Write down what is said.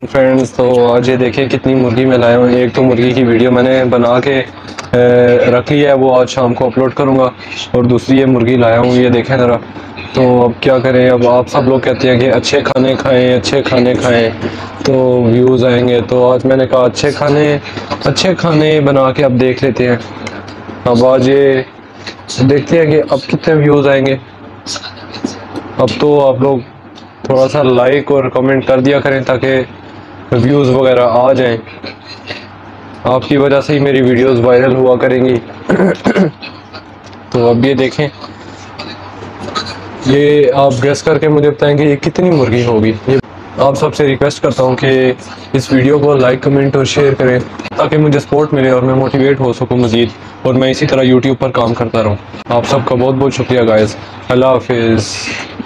Friends, तो आज ये देखिए कितनी मुर्गी मैं लाया हूँ। एक तो मुर्गी की वीडियो मैंने बना के रख ली है, वो आज शाम को अपलोड करूँगा। और दूसरी ये मुर्गी लाया हूँ, ये देखें ज़रा। तो अब क्या करें, अब आप सब लोग कहते हैं कि अच्छे खाने खाएं, अच्छे खाने खाएं तो व्यूज़ आएंगे। तो आज मैंने कहा अच्छे खाने बना के अब देख लेते हैं। अब आज ये देखते हैं कि अब कितने व्यूज़ आएंगे। अब तो आप लोग थोड़ा सा लाइक और कमेंट कर दिया करें ताकि व्यूज़ वगैरह आ जाएं। आपकी वजह से ही मेरी वीडियोस वायरल हुआ करेंगी। तो अब ये देखें, ये आप गेस करके मुझे बताएं कि ये कितनी मुर्गी होगी। ये आप सबसे रिक्वेस्ट करता हूँ कि इस वीडियो को लाइक कमेंट और शेयर करें ताकि मुझे सपोर्ट मिले और मैं मोटिवेट हो सकूँ मज़ीद, और मैं इसी तरह यूट्यूब पर काम करता रहूँ। आप सबका बहुत बहुत शुक्रिया गाइस। अल्लाह हाफिज़।